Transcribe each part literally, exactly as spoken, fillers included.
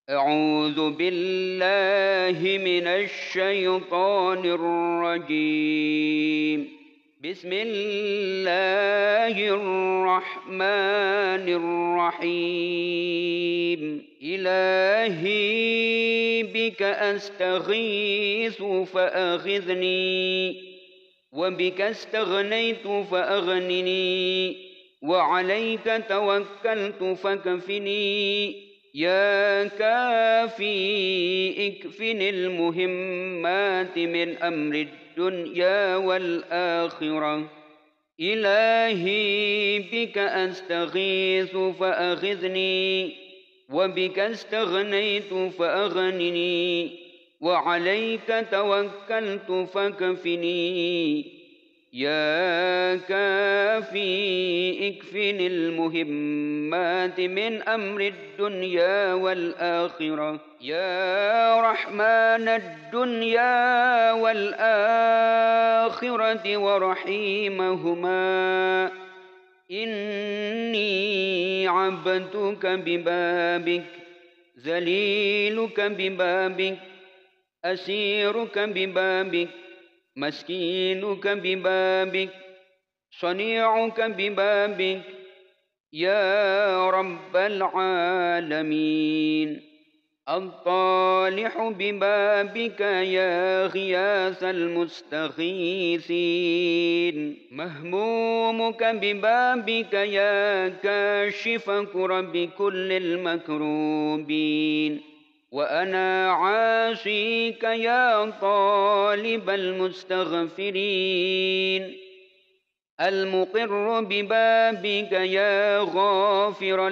أعوذ بالله من الشيطان الرجيم. بسم الله الرحمن الرحيم. إلهي بك أستغيث فأغثني، وبك استغنيت فأغنني، وعليك توكلت فكفني. يا كافي اكفني المهمات من أمر الدنيا والآخرة. إلهي بك أستغيث فأغثني، وبك استغنيت فأغنني، وعليك توكلت فكفني. يا كافي اكفني المهمات من أمر الدنيا والآخرة. يا رحمن الدنيا والآخرة ورحيمهما، إني عبدك ببابك، ذليلك ببابك، أسيرك ببابك، مسكينك ببابك، صنيعك ببابك، يا رب العالمين. الطالح ببابك يا غياث المستغيثين، مهمومك ببابك يا كاشف كرب كل المكروبين. وأنا عاصيك يا طالب المستغفرين، المقر ببابك يا غافرا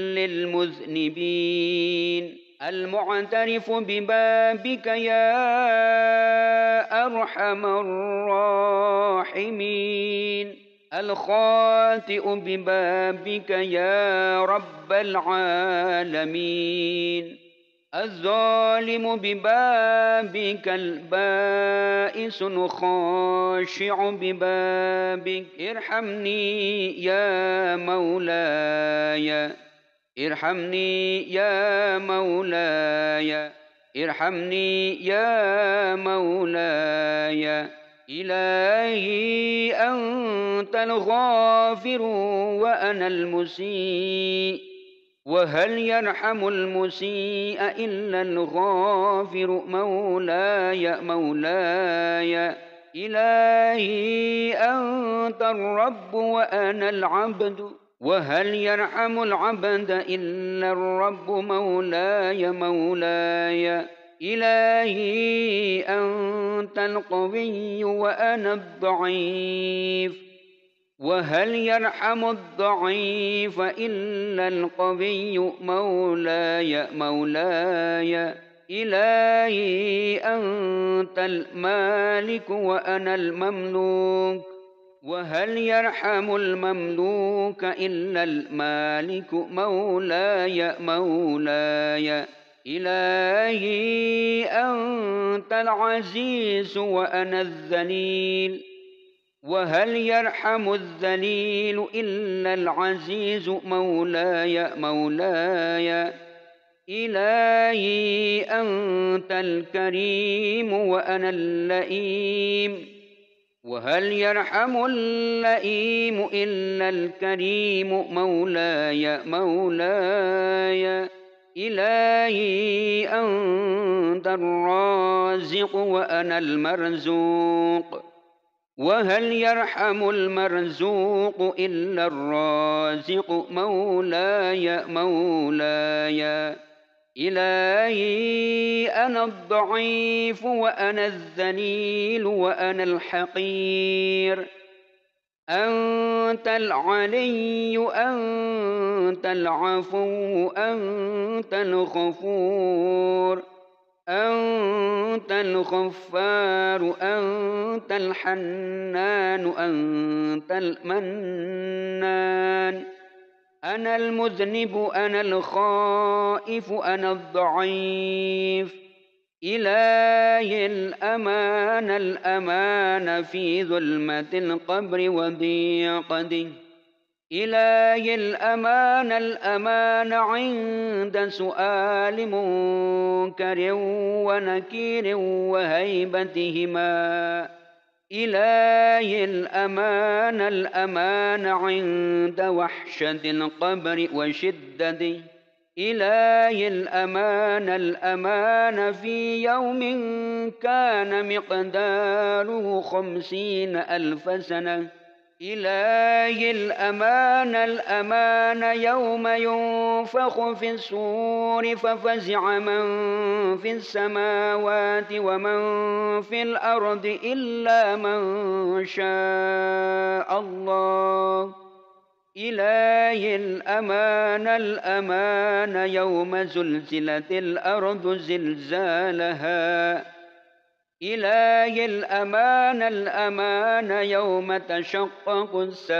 للمذنبين، المعترف ببابك يا أرحم الراحمين، الخاطئ ببابك يا رب العالمين، الظالم ببابك البائس الخاشع ببابك. ارحمني يا مولاي، ارحمني يا مولاي، ارحمني يا مولاي. إلهي أنت الغافر وأنا المسيء، وهل يرحم المسيء إلا الغافر. مولاي مولاي، إلهي أنت الرب وأنا العبد، وهل يرحم العبد إلا الرب. مولاي مولاي، إلهي أنت القوي وأنا الضعيف، وهل يرحم الضعيف إلا القوي. مولاي مولاي، إلهي أنت المالك وأنا المملوك، وهل يرحم المملوك إلا المالك. مولاي مولاي، إلهي أنت العزيز وأنا الذليل، وهل يرحم الذليل إلا العزيز. مولاي مولاي، إلهي أنت الكريم وأنا اللئيم، وهل يرحم اللئيم إلا الكريم. مولاي مولاي، إلهي أنت الرازق وأنا المرزوق، وهل يرحم المرزوق إلا الرازق. مولاي مولاي، إلهي أنا الضعيف وأنا الذليل وأنا الحقير، أنت العلي أنت العفو أنت الغفور، أنت الغفار أنت الحنان أنت المنان. أنا المذنب أنا الخائف أنا الضعيف، إلهي الأمان الأمان في ظلمة القبر وضيقته، إلهي الأمان الأمان عند سؤال منكر ونكير وهيبتهما. إلهي الأمان الأمان عند وحشة القبر وشدته. إلهي الأمان الأمان في يوم كان مقداره خمسين ألف سنة. إلهي الأمان الأمان يوم ينفخ في الصور ففزع من في السماوات ومن في الأرض إلا من شاء الله. إلهي الأمان الأمان يوم زلزلت الأرض زلزالها. إلهي الأمان الأمان يوم تشقق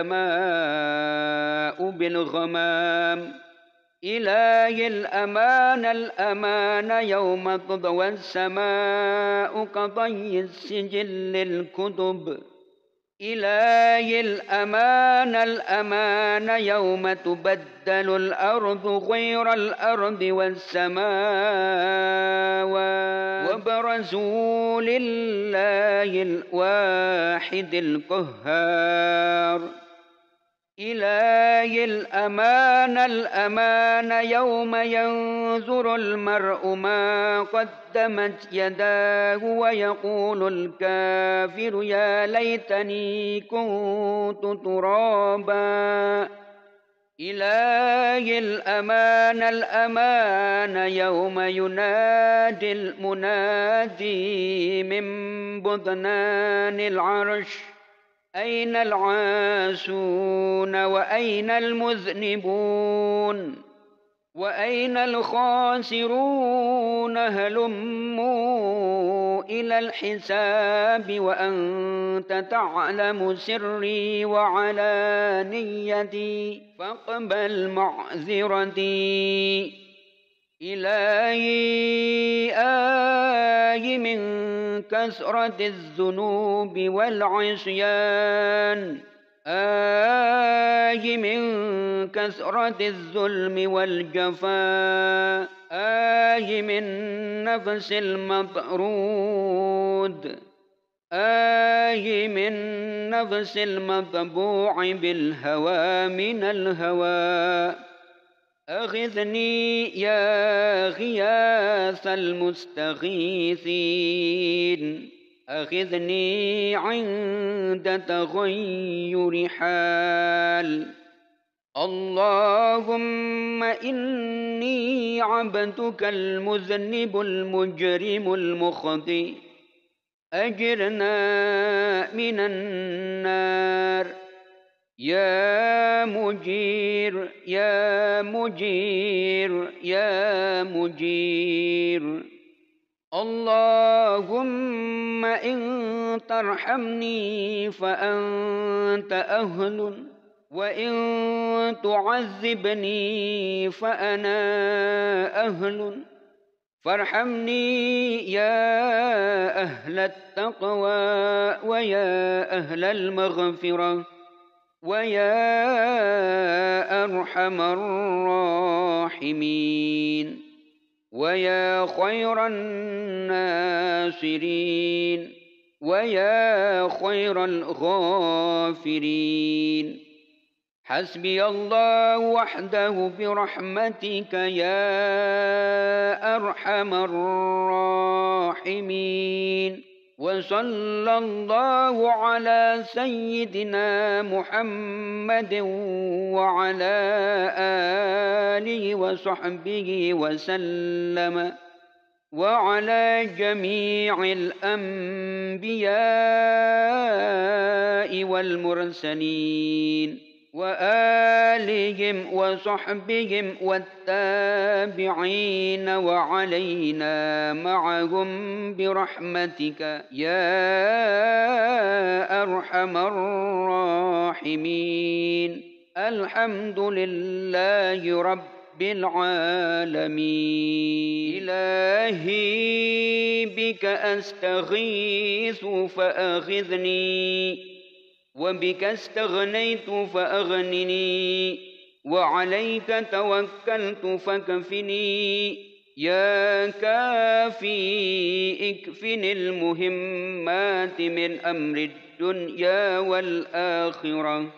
السماء بالغمام. إلهي الأمان الأمان يوم تضوى السماء كطي السجل الكتب. إلهي الأمان الأمان يوم تبدل الأرض غير الأرض والسماوات وبرزوا لله الواحد القهار. إلهي الأمان الأمان يوم ينظر المرء ما قدمت يداه ويقول الكافر يا ليتني كنت ترابا. إلهي الأمان الأمان يوم ينادي المنادي من بطنان العرش أين العاسون وأين المذنبون وأين الخاسرون هلموا إلى الحساب وأنت تعلم سري وعلانيتي فاقبل معذرتي. إلهي آي من كثرة الذنوب والعصيان. آي من كثرة الظلم والجفاء. آي من نفس المطرود. آي من نفس المطبوع بالهوى من الهوى. أغثني يا غياث المستغيثين. أغثني عند تغير حال. اللهم إني عبدك المذنب المجرم المخطئ أجرنا من النار. يا مجير يا مجير يا مجير. اللهم إن ترحمني فأنت أهل وإن تعذبني فأنا أهل. فارحمني يا أهل التقوى ويا أهل المغفرة ويا أرحم الراحمين ويا خير الناصرين ويا خير الغافرين. حسبي الله وحده برحمتك يا أرحم الراحمين. وصلى الله على سيدنا محمد وعلى آله وصحبه وسلم وعلى جميع الأنبياء والمرسلين وآلهم وصحبهم والتابعين وعلينا معهم برحمتك يا أرحم الراحمين. الحمد لله رب العالمين. إلهي بك أستغيث فأغثني وبك استغنيت فأغنني، وعليك توكلت فكفني. يا كافي اكفني المهمات من أمر الدنيا والآخرة.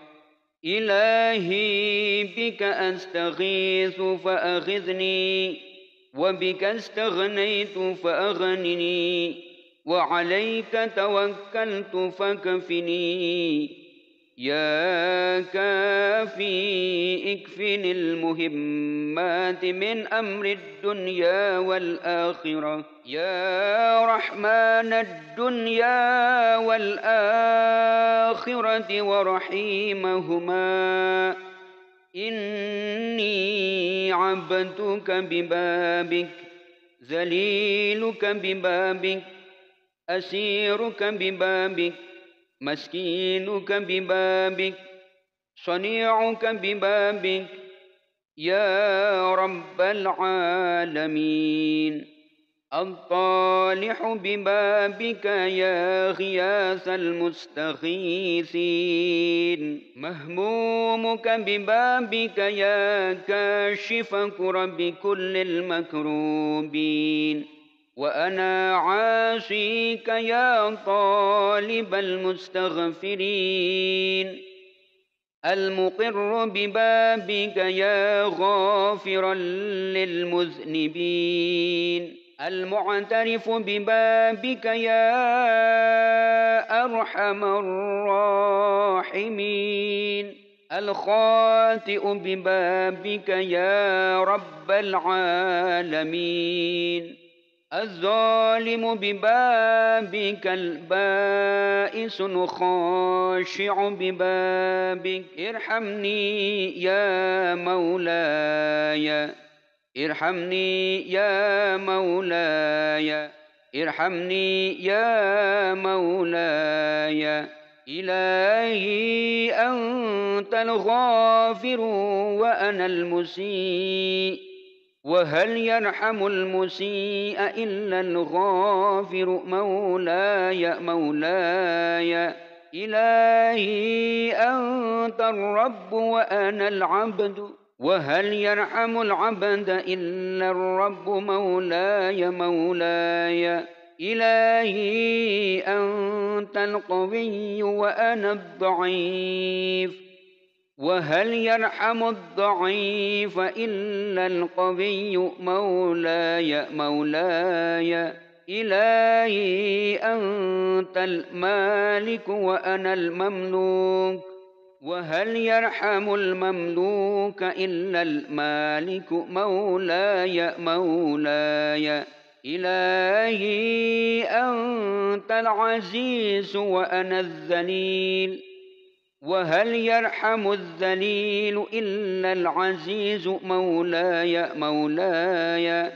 إلهي بك أستغيث فأغثني، وبك استغنيت فأغنني، وعليك توكلت فكفني. يا كافي اكفني المهمات من أمر الدنيا والآخرة. يا رحمن الدنيا والآخرة ورحيمهما، إني عبدك ببابك، ذليلك ببابك، أسيرك ببابك، مسكينك ببابك، صنيعك ببابك، يا رب العالمين. الطالح ببابك يا غياث المستغيثين، مهمومك ببابك يا كاشف كرب كل المكروبين، وأنا عاصيك يا طالب المستغفرين، المقر ببابك يا غافرا للمذنبين، المعترف ببابك يا أرحم الراحمين، الخاطئ ببابك يا رب العالمين، الظالم ببابك البائس الخاشع ببابك. ارحمني يا مولاي، ارحمني يا مولاي، ارحمني يا مولاي. إلهي أنت الغافر وأنا المسيء، وهل يرحم المسيء إلا الغافر؟ مولاي مولاي، إلهي أنت الرب وأنا العبد، وهل يرحم العبد إلا الرب؟ مولاي مولاي، إلهي أنت القوي وأنا الضعيف، وهل يرحم الضعيف إلا القوي؟ مولاي مولاي، إلهي أنت المالك وأنا المملوك، وهل يرحم المملوك إلا المالك؟ مولاي مولاي، إلهي أنت العزيز وأنا الذليل، وهل يرحم الذليل إلا العزيز؟ مولاي مولاي،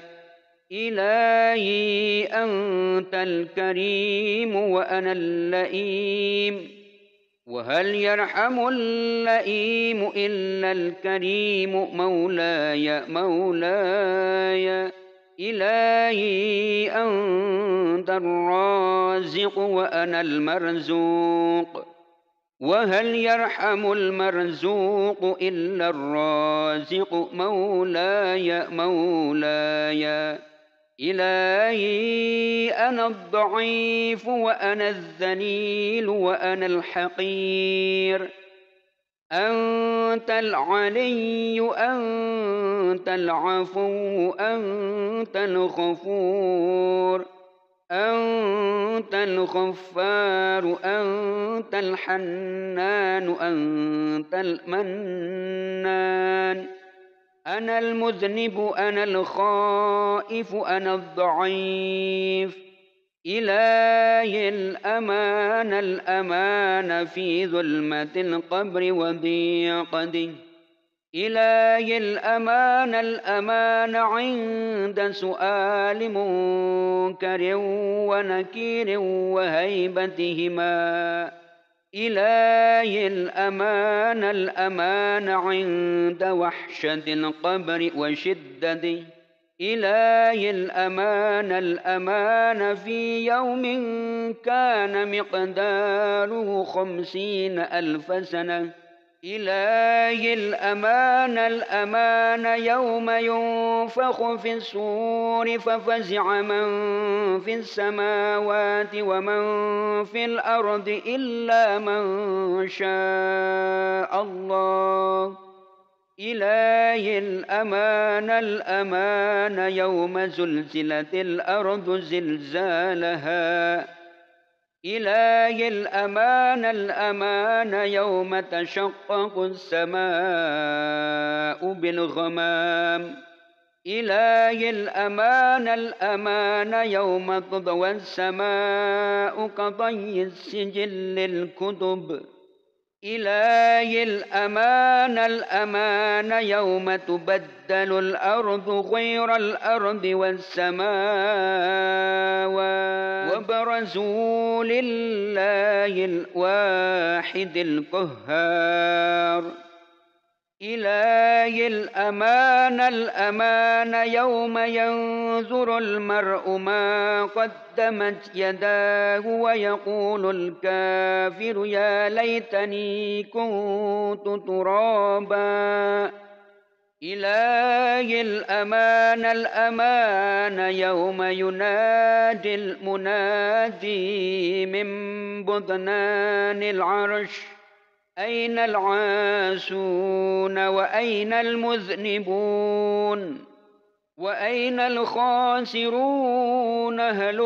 إلهي أنت الكريم وأنا اللئيم، وهل يرحم اللئيم إلا الكريم؟ مولاي مولاي، إلهي أنت الرازق وأنا المرزوق، وهل يرحم المرزوق إلا الرازق؟ مولاي مولاي، إلهي أنا الضعيف وأنا الذليل وأنا الحقير، أنت العلي أنت العفو أنت الغفور، أنت الغفار أنت الحنان أنت المنان، أنا المذنب أنا الخائف أنا الضعيف، إلهي الأمان الأمان في ظلمة القبر وضيقته، إلهي الأمان الأمان عند سؤال منكر ونكير وهيبتهما، إلهي الأمان الأمان عند وحشة القبر وشدته، إلهي الأمان الأمان في يوم كان مقداره خمسين ألف سنة. إلهي الأمان الأمان يوم ينفخ في الصور ففزع من في السماوات ومن في الأرض إلا من شاء الله. إلهي الأمان الأمان يوم زلزلت الأرض زلزالها. إلهي الأمان الأمان يوم تشقق السماء بالغمام. إلهي الأمان الأمان يوم تضوى السماء كطي السجل الكتب. إلهي الأمان الأمان يوم تبدل الأرض غير الأرض والسماوات وبرزوا لله الواحد القهار. إلهي الأمان الأمان يوم ينظر المرء ما قدمت يداه ويقول الكافر يا ليتني كنت ترابا. إلهي الأمان الأمان يوم ينادي المنادي من بطنان العرش أين العاسون وأين المذنبون وأين الخاسرون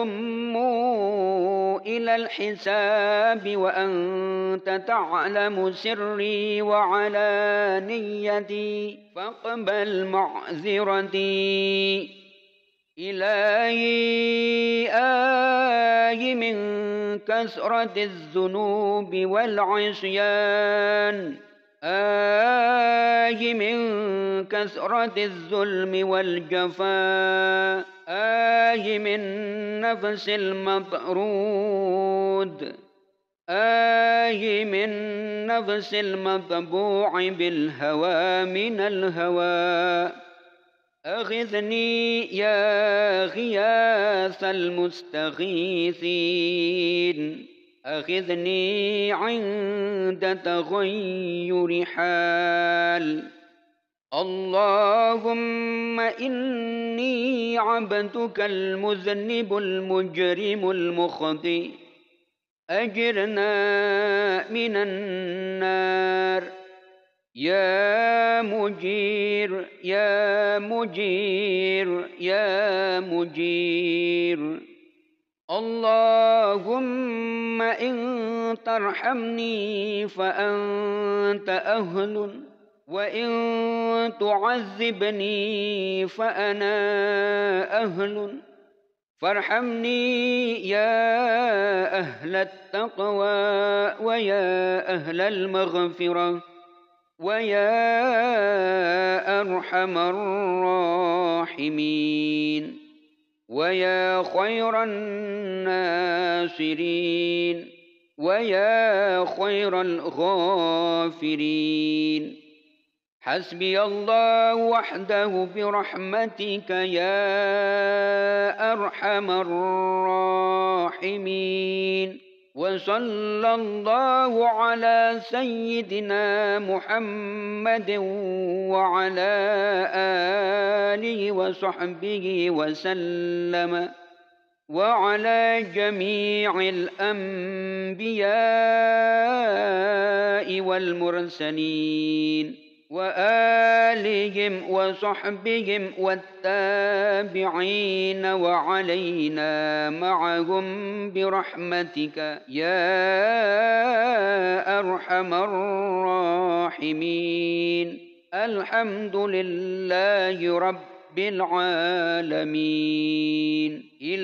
هلموا إلى الحساب وأنت تعلم سري وعلانيتي فاقبل معذرتي. إلهي آي من كثرة الذنوب والعصيان. آي من كثرة الظلم والجفاء. آي من نفس المطرود. آي من نفس المطبوع بالهوى من الهوى. أغثني يا غياث المستغيثين. أغثني عند تغير حال. اللهم إني عبدك المذنب المجرم المخطئ أجرنا من النار. يا مجير يا مجير يا مجير. اللهم إن ترحمني فأنت أهل وإن تعذبني فأنا أهل فارحمني يا أهل التقوى ويا أهل المغفرة ويا أرحم الراحمين ويا خير الناصرين ويا خير الغافرين. حسبي الله وحده برحمتك يا أرحم الراحمين. وصلى الله على سيدنا محمد وعلى آله وصحبه وسلم وعلى جميع الأنبياء والمرسلين وآلهم وصحبهم والتابعين وعلينا معهم برحمتك يا أرحم الراحمين. الحمد لله رب العالمين.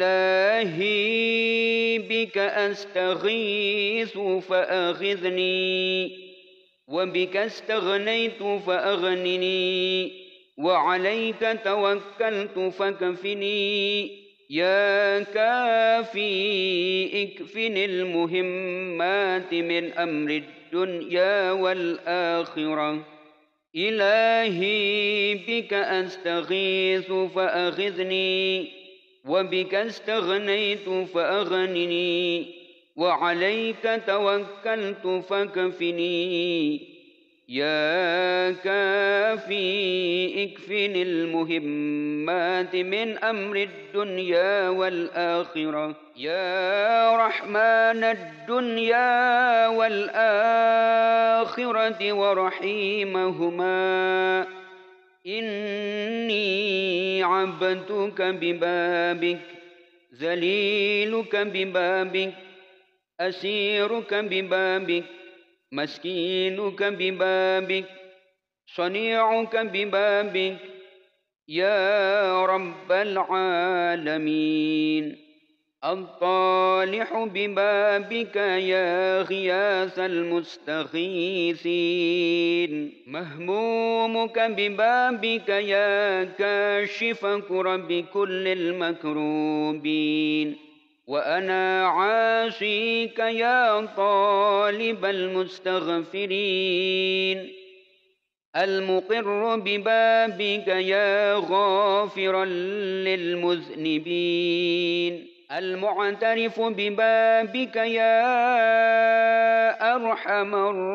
إلهي بك أستغيث فأغثني وبك استغنيت فأغنني وعليك توكلت فكفني. يا كافي اكفني المهمات من أمر الدنيا والآخرة. إلهي بك أستغيث فأغثني، وبك استغنيت فأغنني، وعليك توكلت فكفني. يا كافي اكفني المهمات من أمر الدنيا والآخرة، يا رحمن الدنيا والآخرة ورحيمهما. إني عبدك ببابك، ذليلك ببابك، أسيرك ببابك، مسكينك ببابك، صنيعك ببابك، يا رب العالمين. الطالح ببابك يا غياث المستغيثين، مهمومك ببابك يا كاشف كرب كل المكروبين، وأنا عاصيك يا طالب المستغفرين، المقر ببابك يا غافرا للمذنبين، المعترف ببابك يا أرحم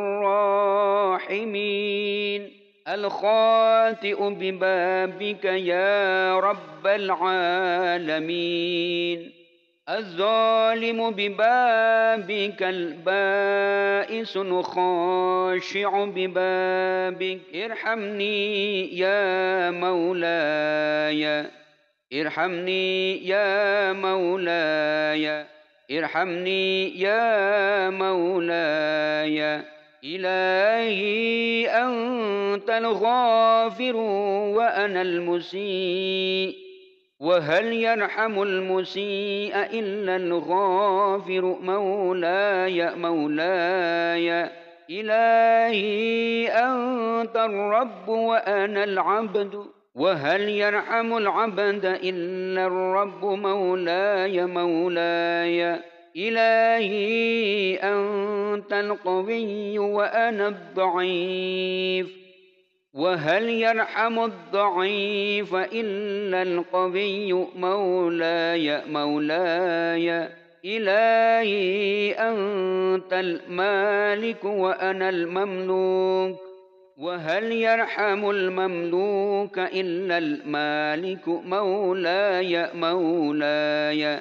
الراحمين، الخاطئ ببابك يا رب العالمين، الظالم ببابك البائس خاشع ببابك. ارحمني يا مولاي، ارحمني يا مولاي، ارحمني يا مولاي. إلهي أنت الغافر وأنا المسيء، وهل يرحم المسيء إلا الغافر؟ مولاي مولاي. إلهي أنت الرب وأنا العبد، وهل يرحم العبد إلا الرب؟ مولاي مولاي. إلهي أنت القوي وأنا الضعيف، وهل يرحم الضعيف إلا القوي؟ مولاي مولاي. إلهي أنت المالك وأنا المملوك، وهل يرحم المملوك إلا المالك؟ مولاي مولاي.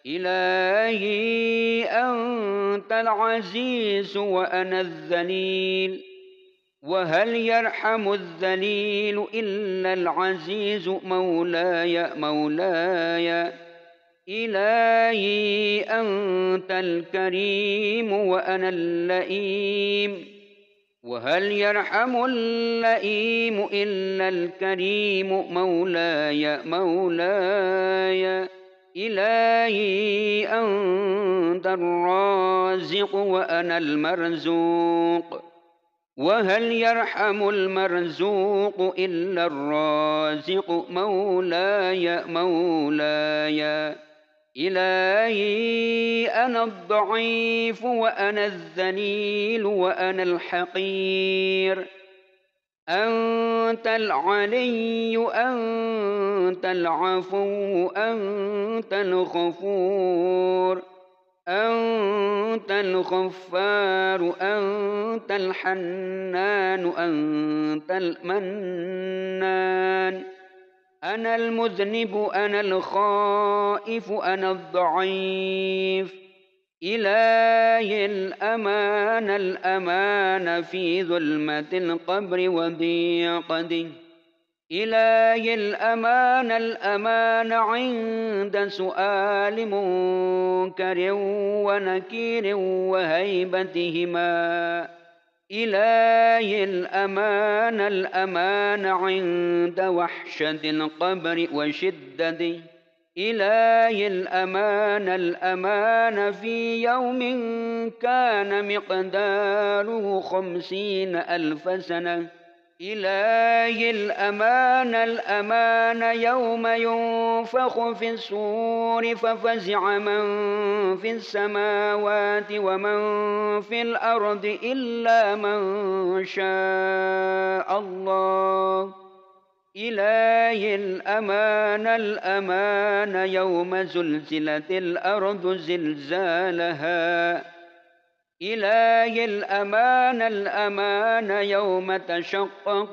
إلهي أنت العزيز وأنا الذليل، وهل يرحم الذليل إلا العزيز؟ مولاي مولاي. إلهي أنت الكريم وأنا اللئيم، وهل يرحم اللئيم إلا الكريم؟ مولاي مولاي. إلهي أنت الرازق وأنا المرزوق، وهل يرحم المرزوق إلا الرازق؟ مولاي مولاي. إلهي أنا الضعيف وأنا الذليل وأنا الحقير، أنت العلي أنت العفو أنت الغفور، أنت الغفار أنت الحنان أنت المنان. أنا المذنب أنا الخائف أنا الضعيف، إلهي الأمان الأمان في ظلمة القبر وضيقته، إلهي الأمان الأمان عند سؤال منكر ونكير وهيبتهما، إلهي الأمان الأمان عند وحشة القبر وشدته، إلهي الأمان الأمان في يوم كان مقداره خمسين ألف سنة، إلهي الأمان الأمان يوم ينفخ في الصور ففزع من في السماوات ومن في الأرض إلا من شاء الله. إلهي الأمان الأمان يوم زلزلت الأرض زلزالها. إلهي الأمان الأمان يوم تشقق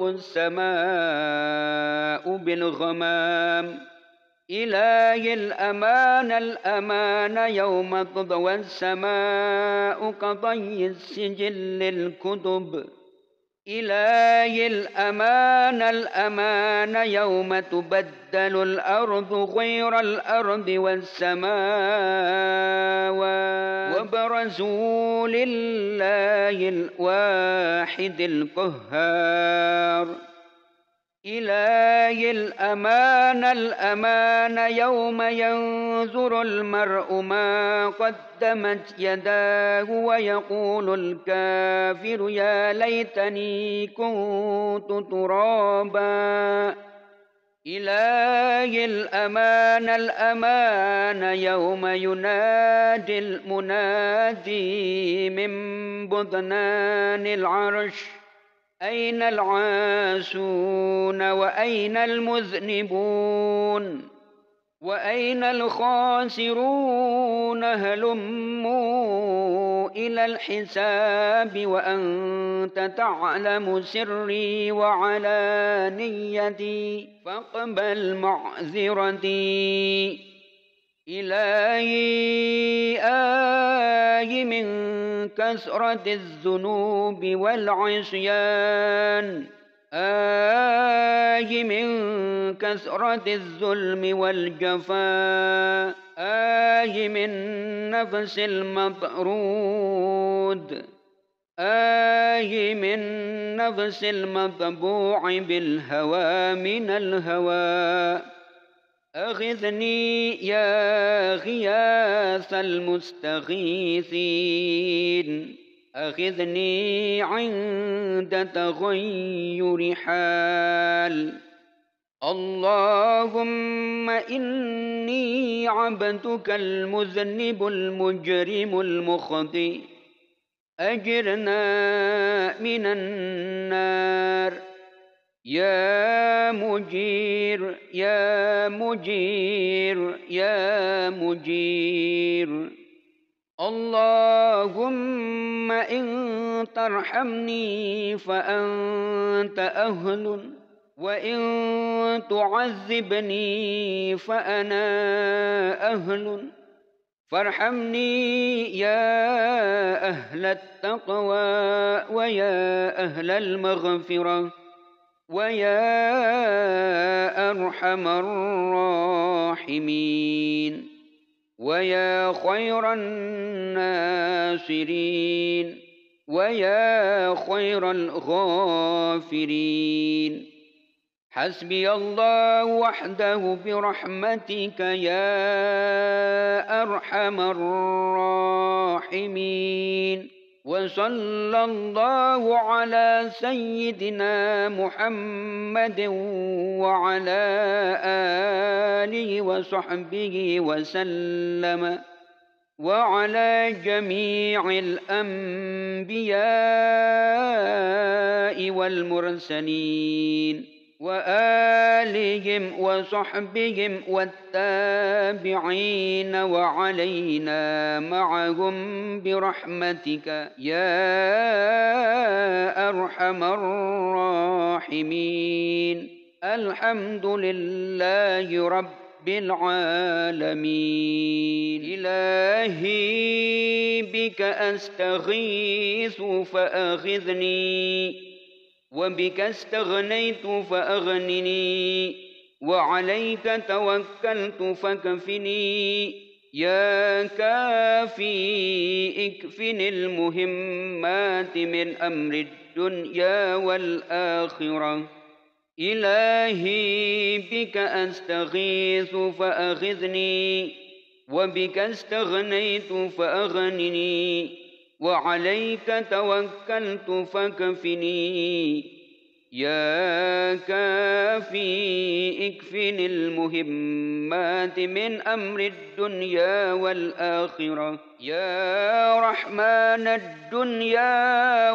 السماء بالغمام. إلهي الأمان الأمان يوم تضوى السماء كطي السجل الكتب. إلهي الأمان الأمان يوم تبدل الأرض غير الأرض والسماوات وبرزوا لله الواحد القهار. إلهي الأمان الأمان يوم ينظر المرء ما قدمت يداه ويقول الكافر يا ليتني كنت ترابا. إلهي الأمان الأمان يوم ينادي المنادي من بطنان العرش أين العاسون وأين المذنبون وأين الخاسرون هلموا إلى الحساب وأنت تعلم سري وعلانيتي فاقبل معذرتي. إلهي آي من كثرة الذنوب والعصيان آي من كثرة الظلم والجفاء آي من نفس المطرود آي من نفس المطبوع بالهوى من الهوى. أغثني يا غياث المستغيثين أغثني عند تغير حال. اللهم إني عبدك المذنب المجرم المخطئ أجرنا من النار. يا مجير يا مجير يا مجير. اللهم إن ترحمني فأنت أهل وإن تعذبني فأنا أهل فارحمني يا أهل التقوى ويا أهل المغفرة ويا أرحم الراحمين ويا خير الناصرين ويا خير الغافرين. حسبي الله وحده برحمتك يا أرحم الراحمين. وصلى الله على سيدنا محمد وعلى آله وصحبه وسلم وعلى جميع الأنبياء والمرسلين وآلهم وصحبهم والتابعين وعلينا معهم برحمتك يا أرحم الراحمين. الحمد لله رب العالمين. إلهي بك أستغيث فأغثني وبك استغنيت فأغنني وعليك توكلت فكفني. يا كافي اكفني المهمات من أمر الدنيا والآخرة. إلهي بك أستغيث فأغثني وبك استغنيت فأغنني وعليك توكلت فكفني. يا كافي اكفني المهمات من أمر الدنيا والآخرة، يا رحمن الدنيا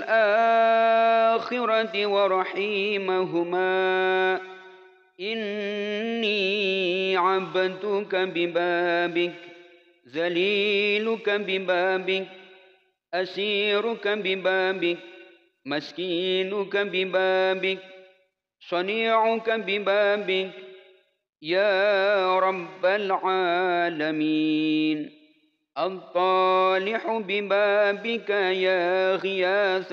والآخرة ورحيمهما، إني عبدك ببابك، ذليلك ببابك، أسيرك ببابك، مسكينك ببابك، صنيعك ببابك، يا رب العالمين. الطالح ببابك يا غياث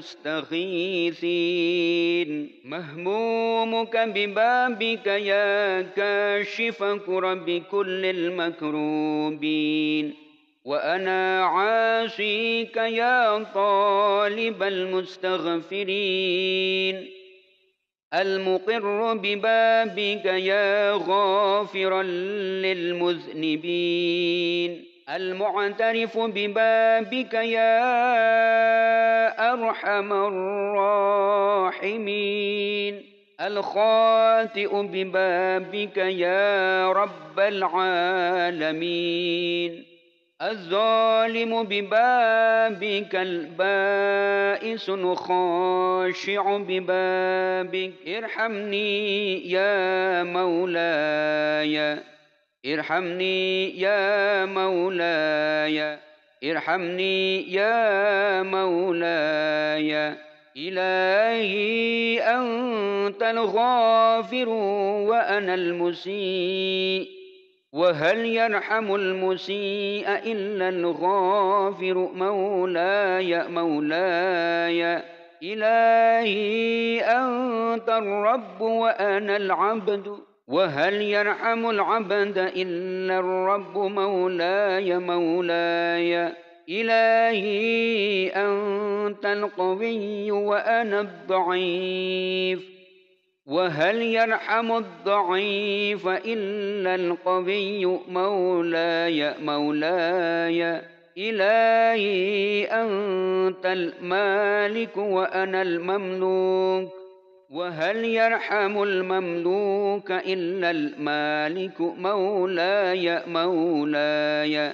المستغيثين، مهمومك ببابك يا كاشف كرب كل المكروبين، وأنا عاصيك يا طالب المستغفرين، المقر ببابك يا غافرا للمذنبين، المعترف ببابك يا أرحم الراحمين، الخاطئ ببابك يا رب العالمين، الظالم ببابك البائس الخاشع ببابك، ارحمني يا مولاي، ارحمني يا مولاي، ارحمني يا مولاي. إلهي أنت الغافر وأنا المسيء، وهل يرحم المسيء إلا الغافر، مولاي مولاي. إلهي أنت الرب وأنا العبد، وهل يرحم العبد إلا الرب، مولاي مولاي. إلهي أنت القوي وأنا الضعيف، وهل يرحم الضعيف إلا القوي، مولاي مولاي. إلهي أنت المالك وأنا المملوك، وهل يرحم المملوك إلا المالك، مولاي مولاي.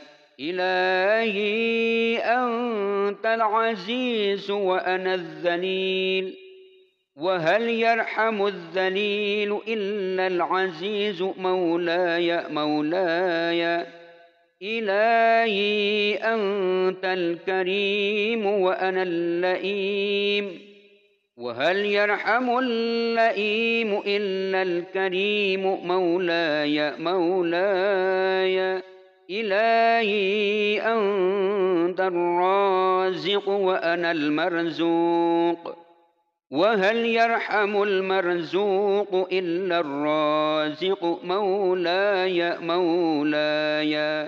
إلهي أنت العزيز وأنا الذليل، وهل يرحم الذليل إلا العزيز، مولاي مولاي. إلهي أنت الكريم وأنا اللئيم، وهل يرحم اللئيم إلا الكريم، مولاي مولاي. إلهي أنت الرازق وأنا المرزوق، وهل يرحم المرزوق إلا الرازق، مولاي مولاي.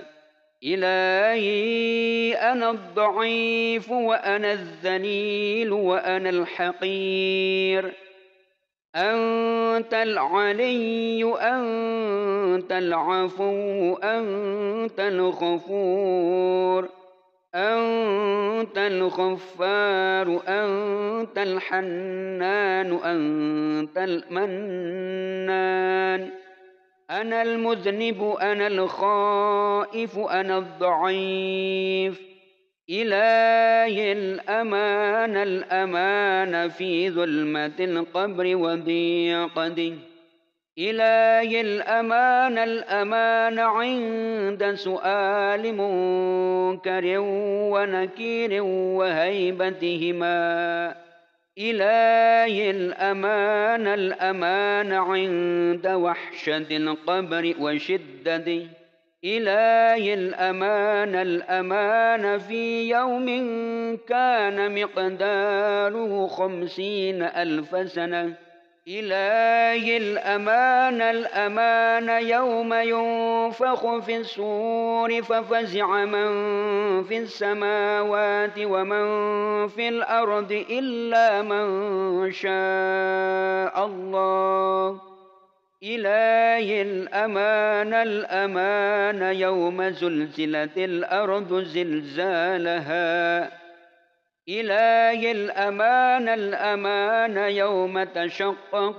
إلهي أنا الضعيف وأنا الذليل وأنا الحقير، أنت العلي أنت العفو أنت الغفور، أنت الغفار أنت الحنان أنت المنان. أنا المذنب أنا الخائف أنا الضعيف، إلهي الأمان الأمان في ظلمة القبر وضيقته، إلهي الأمان الأمان عند سؤال منكر ونكير وهيبتهما، إلهي الأمان الأمان عند وحشة القبر وشدته، إلهي الأمان الأمان في يوم كان مقداره خمسين ألف سنة، إلهي الأمان الأمان يوم ينفخ في الصور ففزع من في السماوات ومن في الأرض إلا من شاء الله، إلهي الأمان الأمان يوم زلزلت الأرض زلزالها، إلهي الأمان الأمان يوم تشقق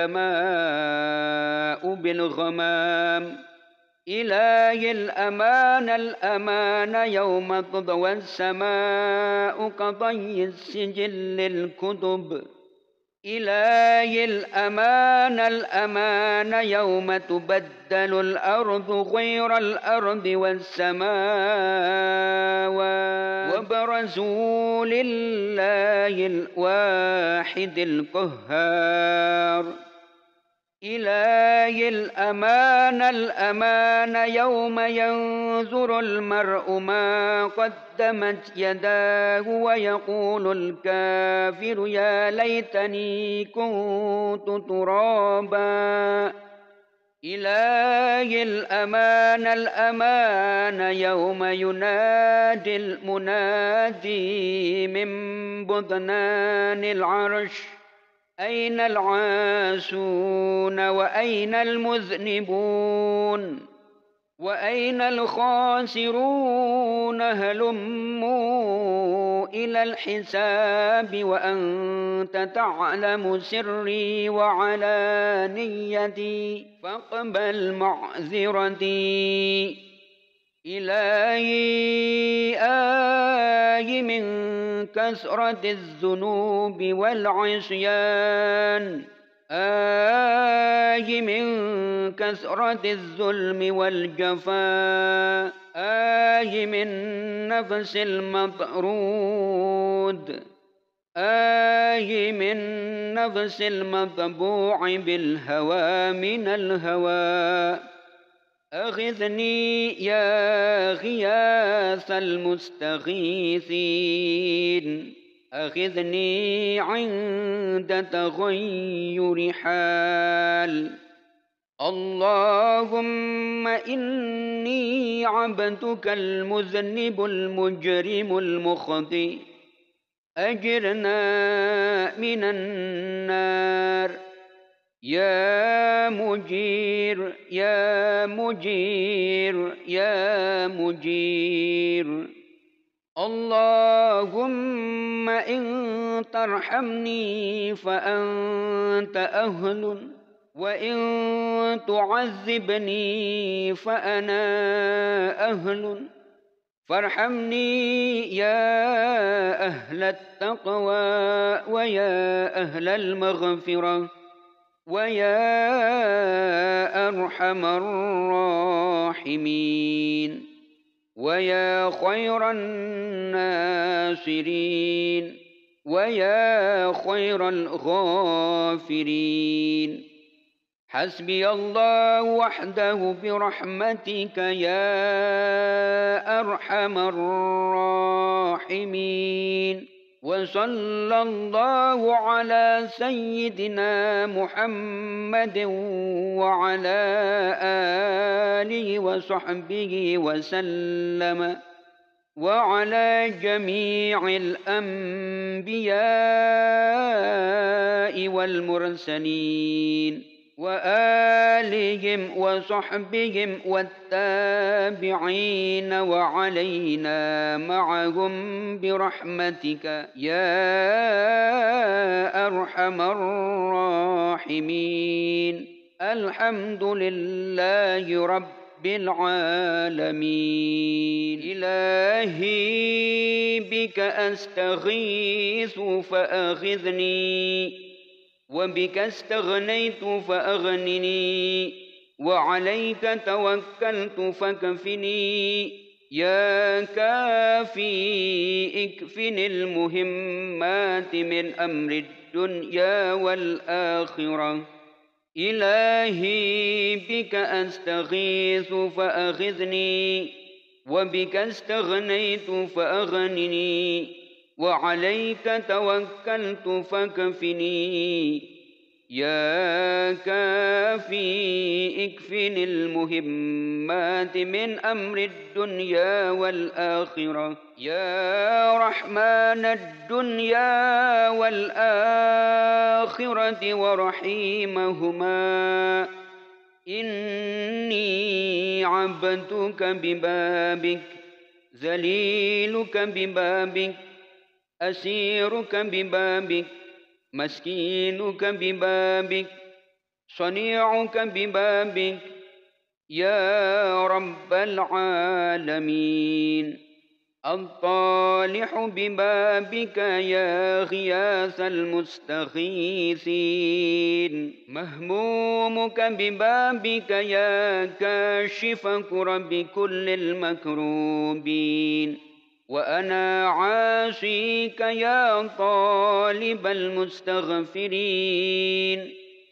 السماء بالغمام. إلهي الأمان الأمان يوم تضوى السماء كطي السجل الكتب. إلهي الأمان الأمان يوم تبدل الأرض غير الأرض والسماوات وبرزوا لله الواحد القهار. إلهي الأمان الأمان يوم ينظر المرء ما قدمت يداه ويقول الكافر يا ليتني كنت ترابا. إلهي الأمان الأمان يوم ينادي المنادي من بطنان العرش أين العاسون وأين المذنبون وأين الخاسرون هلموا إلى الحساب وأنت تعلم سري وعلانيتي فاقبل معذرتي. إلهي آي من كثرة الذنوب والعصيان آي من كثرة الظلم والجفاء آي من نفس المطرود آي من نفس المطبوع بالهوى من الهوى. أغثني يا غياث المستغيثين أغثني عند تغير حال. اللهم إني عبدك المذنب المجرم المخطئ أجرنا من النار. يا مجير يا مجير يا مجير. اللهم إن ترحمني فأنت أهل وإن تعذبني فأنا أهل فارحمني يا أهل التقوى ويا أهل المغفرة ويا أرحم الراحمين ويا خير الناصرين ويا خير الغافرين. حسبي الله وحده برحمتك يا أرحم الراحمين. وصلى الله على سيدنا محمد وعلى آله وصحبه وسلم وعلى جميع الأنبياء والمرسلين وآلهم وصحبهم والتابعين وعلينا معهم برحمتك يا أرحم الراحمين. الحمد لله رب العالمين. إلهي بك أستغيث فأغثني وبك استغنيت فأغنني وعليك توكلت فكفني. يا كافي اكفني المهمات من أمر الدنيا والآخرة. إلهي بك أستغيث فأغثني وبك استغنيت فأغنني وعليك توكلت فكفني. يا كافي اكفني المهمات من أمر الدنيا والآخرة. يا رحمن الدنيا والآخرة ورحيمهما إني عبدك ببابك ذليلك ببابك أسيرك ببابك، مسكينك ببابك، صنيعك ببابك يا رب العالمين. الطالح ببابك يا غياث المستغيثين، مهمومك ببابك يا كاشف كرب كل المكروبين، وأنا عاصيك يا طالب المستغفرين،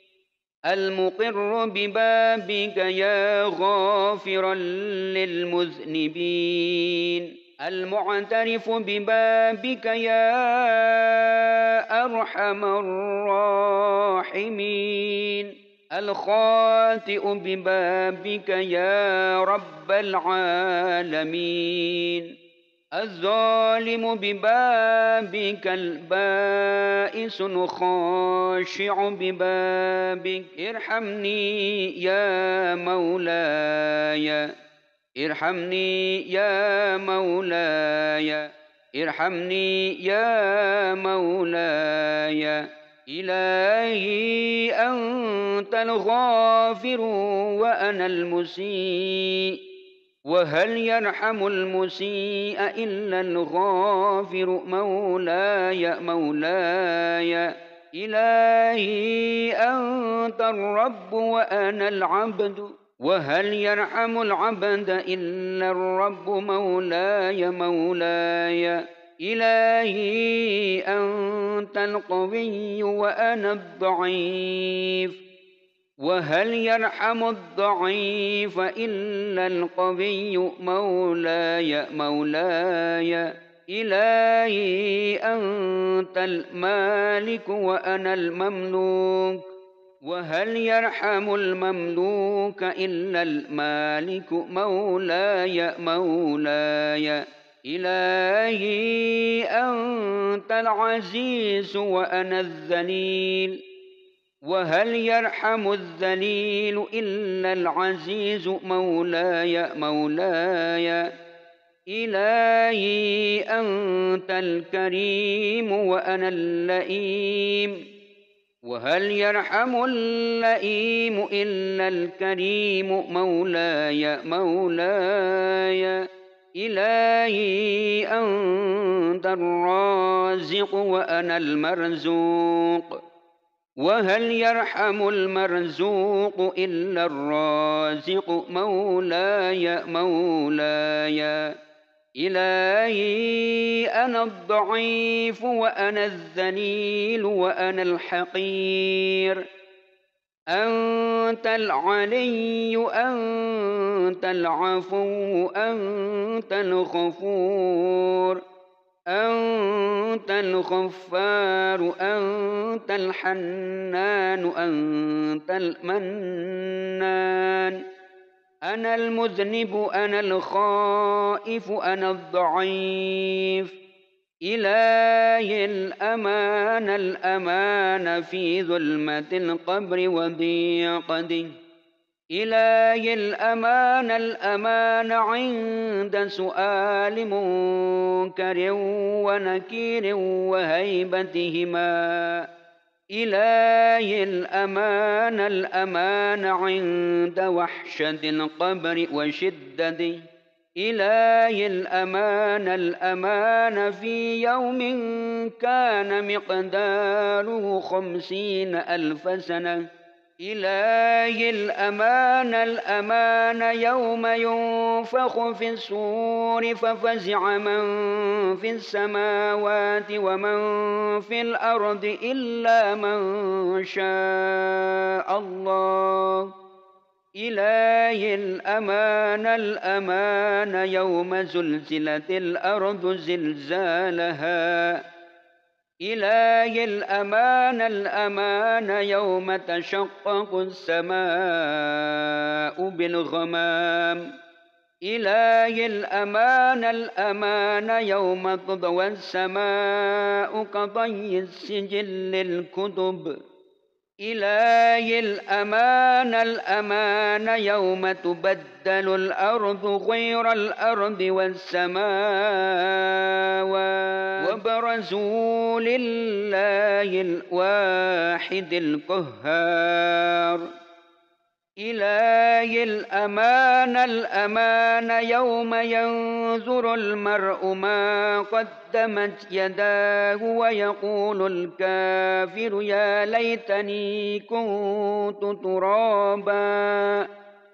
المقر ببابك يا غافرا للمذنبين، المعترف ببابك يا أرحم الراحمين، الخاطئ ببابك يا رب العالمين، الظالم ببابك البائس خاشع ببابك، ارحمني يا مولاي، ارحمني يا مولاي، ارحمني يا مولاي. إلهي أنت الغافر وأنا المسيء، وهل يرحم المسيء إلا الغافر؟ مولاي مولاي، إلهي أنت الرب وأنا العبد، وهل يرحم العبد إلا الرب؟ مولاي مولاي، إلهي أنت القوي وأنا الضعيف، وهل يرحم الضعيف إلا القوي؟ مولاي مولاي، إلهي أنت المالك وأنا المملوك، وهل يرحم المملوك إلا المالك؟ مولاي مولاي، إلهي أنت العزيز وأنا الذليل، وهل يرحم الذليل إلا العزيز؟ مولاي مولاي، إلهي أنت الكريم وأنا اللئيم، وهل يرحم اللئيم إلا الكريم؟ مولاي مولاي، إلهي أنت الرازق وأنا المرزوق، وهل يرحم المرزوق إلا الرازق؟ مولاي مولاي، إلهي أنا الضعيف وأنا الذليل وأنا الحقير، أنت العلي أنت العفو أنت الغفور، أنت الغفار أنت الحنان أنت المنان، أنا المذنب أنا الخائف أنا الضعيف، إلهي الأمان الأمان في ظلمة القبر وضيقته، إلهي الأمان الأمان عند سؤال منكر ونكير وهيبتهما، إلهي الأمان الأمان عند وحشة القبر وشدته، إلهي الأمان الأمان في يوم كان مقداره خمسين ألف سنة، إلهي الأمان الأمان يوم ينفخ في الصور ففزع من في السماوات ومن في الأرض إلا من شاء الله، إلهي الأمان الأمان يوم زلزلت الأرض زلزالها، إلهي الأمان الأمان يوم تشقق السماء بالغمام، إلهي الأمان الأمان يوم تضوى السماء كطي السجل الكتب، إلهي الأمان الأمان يوم تبدل الأرض غير الأرض والسماوات وبرزوا لله الواحد القهار. إلهي الأمان الأمان يوم ينظر المرء ما قدمت يداه ويقول الكافر يا ليتني كنت ترابا.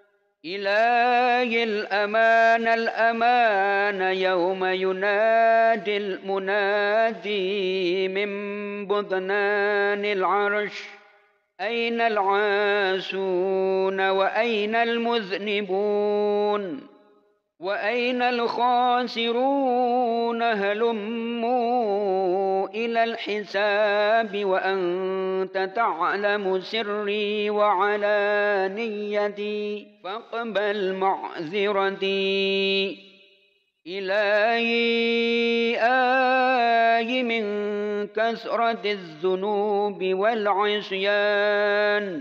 إلهي الأمان الأمان يوم ينادي المنادي من بطنان العرش أين العاسون وأين المذنبون وأين الخاسرون هلموا إلى الحساب وأنت تعلم سري وعلانيتي فاقبل معذرتي. إلهي آي من كثرة الذنوب والعصيان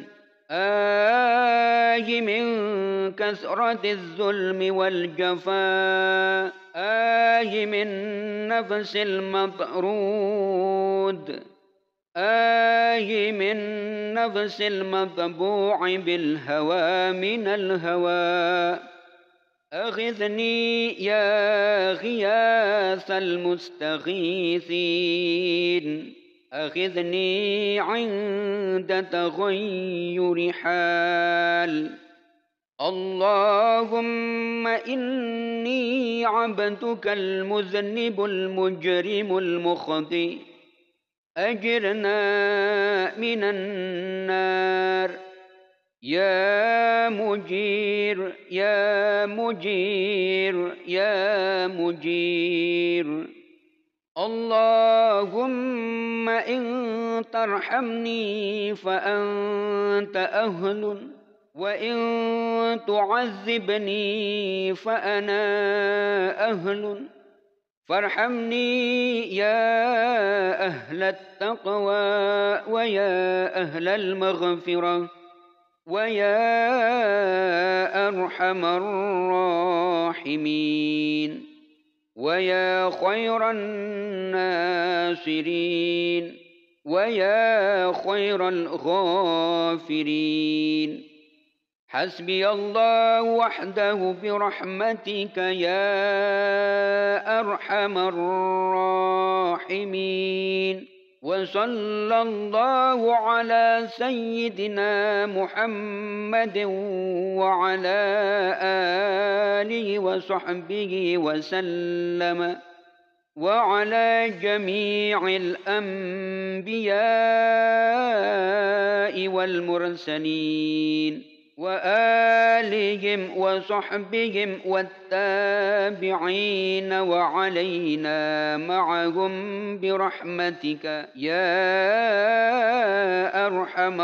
آي من كثرة الظلم والجفاء آي من نفس المطرود آي من نفس المطبوع بالهوى من الهوى. أغثني يا غياث المستغيثين أغثني عند تغير حال. اللهم إني عبدك المذنب المجرم المخطئ أجرنا من النار. يا مجير يا مجير يا مجير. اللهم إن ترحمني فأنت أهل وإن تعذبني فأنا أهل فارحمني يا أهل التقوى ويا أهل المغفرة ويا أرحم الراحمين ويا خير الناصرين ويا خير الغافرين. حسبي الله وحده برحمتك يا أرحم الراحمين. وصلى الله على سيدنا محمد وعلى آله وصحبه وسلم وعلى جميع الأنبياء والمرسلين وآلهم وصحبهم والتابعين وعلينا معهم برحمتك يا أرحم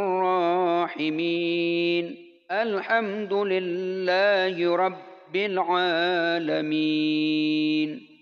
الراحمين. الحمد لله رب العالمين.